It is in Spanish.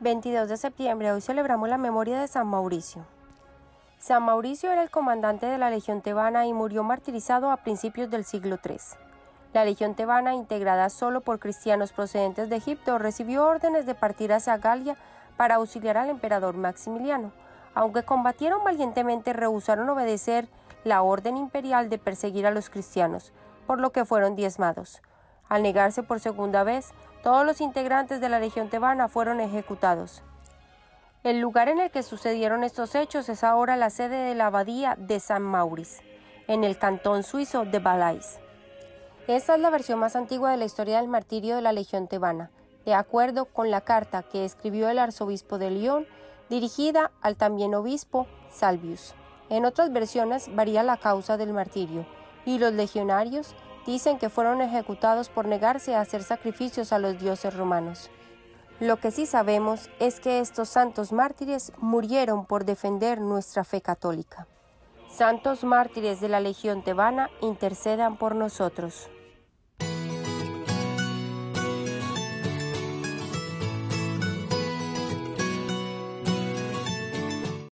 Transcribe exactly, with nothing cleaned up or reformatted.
veintidós de septiembre, hoy celebramos la memoria de San Mauricio. San Mauricio era el comandante de la Legión Tebana y murió martirizado a principios del siglo tercero. La Legión Tebana, integrada solo por cristianos procedentes de Egipto, recibió órdenes de partir hacia Galia para auxiliar al emperador Maximiliano. Aunque combatieron valientemente, rehusaron obedecer la orden imperial de perseguir a los cristianos, por lo que fueron diezmados. Al negarse por segunda vez, todos los integrantes de la Legión Tebana fueron ejecutados. El lugar en el que sucedieron estos hechos es ahora la sede de la abadía de San Maurice, en el cantón suizo de Valais. Esta es la versión más antigua de la historia del martirio de la Legión Tebana, de acuerdo con la carta que escribió el arzobispo de Lyon, dirigida al también obispo Salvius. En otras versiones varía la causa del martirio, y los legionarios dicen que fueron ejecutados por negarse a hacer sacrificios a los dioses romanos. Lo que sí sabemos es que estos santos mártires murieron por defender nuestra fe católica. Santos mártires de la Legión Tebana, intercedan por nosotros.